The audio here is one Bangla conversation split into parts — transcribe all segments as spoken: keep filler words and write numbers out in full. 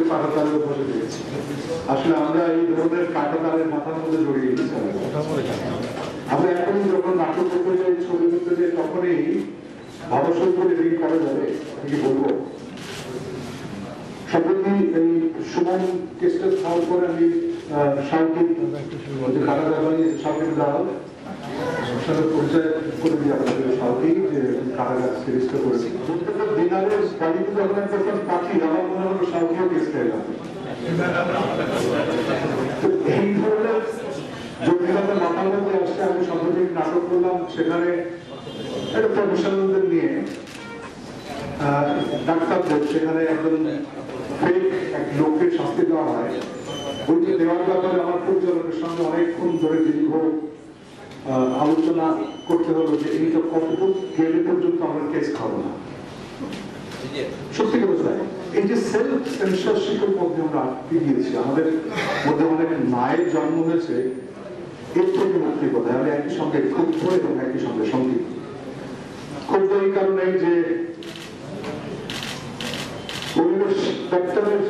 কাঁটাতারের বসে দিয়েছি। আসলে আমরা এই ধরনের কাঁটাতারের মাথার মধ্যে জড়িয়ে গেছি। আমরা এখন যখন নাটক করতে যাই, ছবি করতে যাই, তখনই ভাবসই করে রিং করা যাবে কি বলবো। সম্প্রতি এই সুমন কেসটা সলভ করে আমি সাউথিক যে কাঁটাতার বানিয়ে সাউথিক দাঁড়াল সাথে পরিচয় করে দিই আপনাদের সাউথিক যে কাঁটাতার সিরিজটা করেছি। দিনারের বাড়িতে যখন একটা পাখি আমার মনে হলো সাউথিও কেস খেলাম। এই ধরনের জটিলতা মাথার মধ্যে আসছে। আমি সম্প্রতি নাটক করলাম, সেখানে একটা প্রফেশনালদের নিয়ে ডাক্তারদের, সেখানে একজন ফেক এক লোককে শাস্তি দেওয়া হয়। ওইটি দেওয়ার ব্যাপারে আমার পরিচালকের সঙ্গে অনেকক্ষণ ধরে দীর্ঘ আলোচনা করতে হলো যে এইটা কতটুকু গেলে পর্যন্ত আমরা কেস খাবো না। সত্যি কথা, এই যে সেলফ সেন্সরশিপের মধ্যে আমরা আটকে গিয়েছি, আমাদের মধ্যে অনেক মায়ের জন্ম হয়েছে এর থেকে মুক্তি কোথায়। আমি একই সঙ্গে ক্ষুব্ধ এবং একই সঙ্গে সঙ্গীত। ক্ষুব্ধ এই কারণে যে পরিবেশ দপ্তরের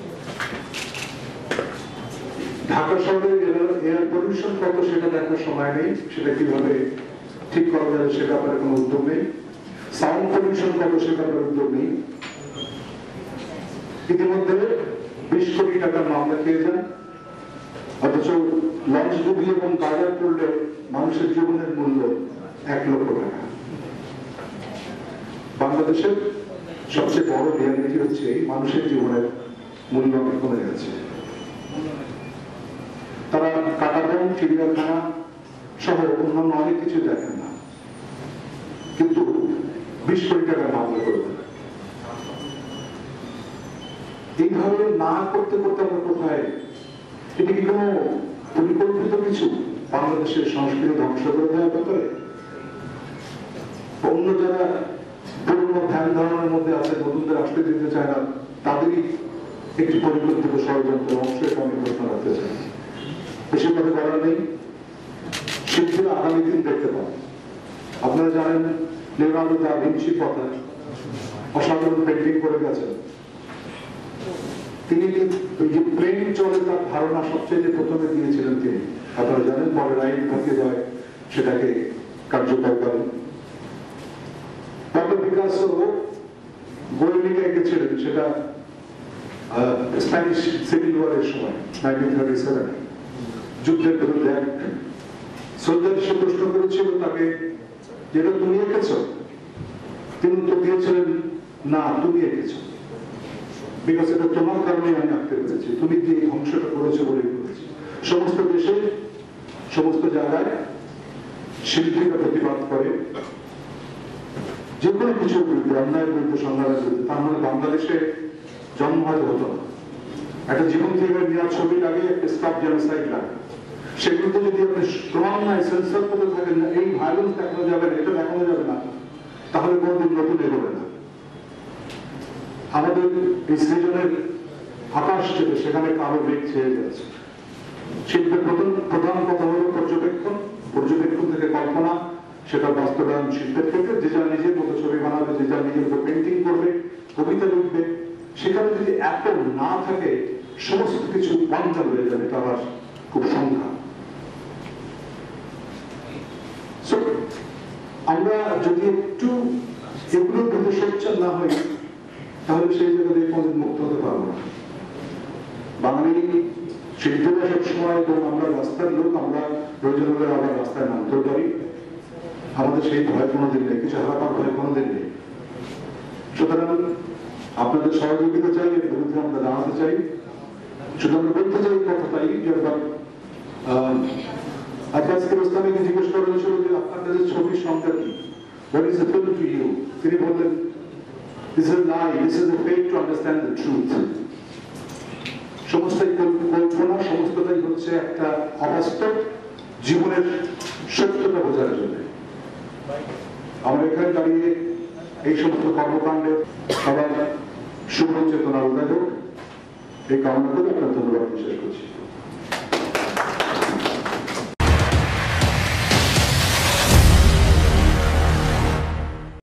ঢাকা শহরের এয়ার পলিউশন কত সেটা দেখার সময় নেই, সেটা কিভাবে ঠিক করা যাবে সে ব্যাপারে কোনো উদ্যোগ নেই। সাউন্ড পলিউশন কত সে ব্যাপারে উদ্যোগ নেই। ইতিমধ্যে বিশ কোটি টাকার মামলা খেয়ে যান, অথচ লঞ্চ ডুবি এবং বাজার করলে মানুষের জীবনের মূল্য এক লক্ষ টাকা। বাংলাদেশের সবচেয়ে বড় রিয়ালিটি হচ্ছে মানুষের জীবনের মূল্য অনেক কমে গেছে। তারা কাটাবন, চিড়িয়াখানা সহ অন্যান্য অনেক কিছু দেখেন না, কিন্তু বিশ কোটি টাকার মামলা করে দেন। এইভাবে না করতে করতে আমরা কোথায়, এটা কি কোনো পরিকল্পিত কিছু বাংলাদেশের সংস্কৃতি ধ্বংস করে দেওয়ার ব্যাপারে? অন্য যারা পুরনো ধ্যান ধারণার মধ্যে আছে, নতুনদের আসতে দিতে চায় না, তাদেরই একটি পরিকল্পিত ষড়যন্ত্র অংশ এটা আমি প্রশ্ন রাখতে চাই। বেশি কথা বলার নেই। শিল্পীরা আগামী দিন দেখতে পান। আপনারা জানেন লিওনার্দো দা ভিঞ্চি কথা অসাধারণ পেন্টিং করে গেছেন। তিনি যে প্লেন চলে তার ধারণা সবচেয়ে প্রথমে দিয়েছিলেন তিনি। আপনারা জানেন পরে রাইন থেকে যায় সেটাকে কার্যকর করেন। পাবলো পিকাসো গোয়েলিকে এঁকেছিলেন, সেটা স্প্যানিশ সিভিল ওয়ারের সময় নাইনটিন থার্টি সেভেন যুদ্ধের বিরুদ্ধে এক সোলজার সে প্রশ্ন করেছিল তাকে, যেটা তুমি এঁকেছ? তিনি উত্তর দিয়েছিলেন, না তুমি এঁকেছ, বিকজ এটা তোমার কারণে আমি আঁকতে পেরেছি, তুমি যে ধ্বংসটা করেছো বলেই করেছি। সমস্ত দেশে সমস্ত জায়গায় শিল্পীরা প্রতিবাদ করে যে কোনো কিছুর বিরুদ্ধে, অন্যায়ের বিরুদ্ধে, সংগ্রামের বিরুদ্ধে। তার মানে বাংলাদেশে জন্ম হয়তো হতো না। একটা জীবন থেকে নেওয়ার ছবির আগে একটা স্টপ জেনোসাইড লাগে, সেগুলোতে যদি আপনি ক্রমান্বয়ে সেন্সর করতে থাকেন না, এই ভায়োলেন্স দেখানো যাবে না, এটা দেখানো যাবে না, তাহলে কোনদিন নতুন এগোবে না। আমাদের এই সৃজনের আকাশ ছিল, সেখানে কারো বেগ ছেড়ে যাচ্ছে। শিল্পের প্রথম প্রধান কথা হলো পর্যবেক্ষণ, পর্যবেক্ষণ থেকে কল্পনা, সেটা বাস্তবায়ন শিল্পের ক্ষেত্রে। যে যা নিজের মতো ছবি বানাবে, যে যা নিজের মতো পেন্টিং করবে, কবিতা লিখবে, সেখানে যদি এত না থাকে সমস্ত কিছু বন্ধ হয়ে যাবে, এটা আবার খুব সংখ্যা। আমরা যদি একটু এগুলোর প্রতি সোচ্চার না হই, তাহলে সেই জায়গা থেকে কোনদিন মুক্ত হতে পারবো না। বাঙালি শিল্পীরা সবসময়, এবং আমরা রাস্তার লোক, আমরা প্রয়োজন হলে আবার রাস্তায় নামতেও পারি। আমাদের সেই ভয় কোনোদিন নেই, কিছু হারাবার ভয় কোনোদিন নেই। সুতরাং আপনাদের সহযোগিতা চাই, এর বিরুদ্ধে আমরা দাঁড়াতে চাই। শুধু আমরা বলতে চাই কথাটাই যে আব্বাস কিয়ারোস্তামিকে জিজ্ঞেস করা হয়েছিল যে আপনার কাছে ছবির সংজ্ঞা কি, what is the film to you? তিনি বললেন, this is lie, this is the fate to understand the truth. সমস্ত কল্পনা, সমস্তটাই হচ্ছে একটা অবাস্তব জীবনের সত্যতা বোঝার জন্য। আমরা এখানে দাঁড়িয়ে এই সমস্ত কর্মকাণ্ডের সবার শুভ চেতনার উদয় হোক, এই কামনা করে আপনার ধন্যবাদ শেষ করছি।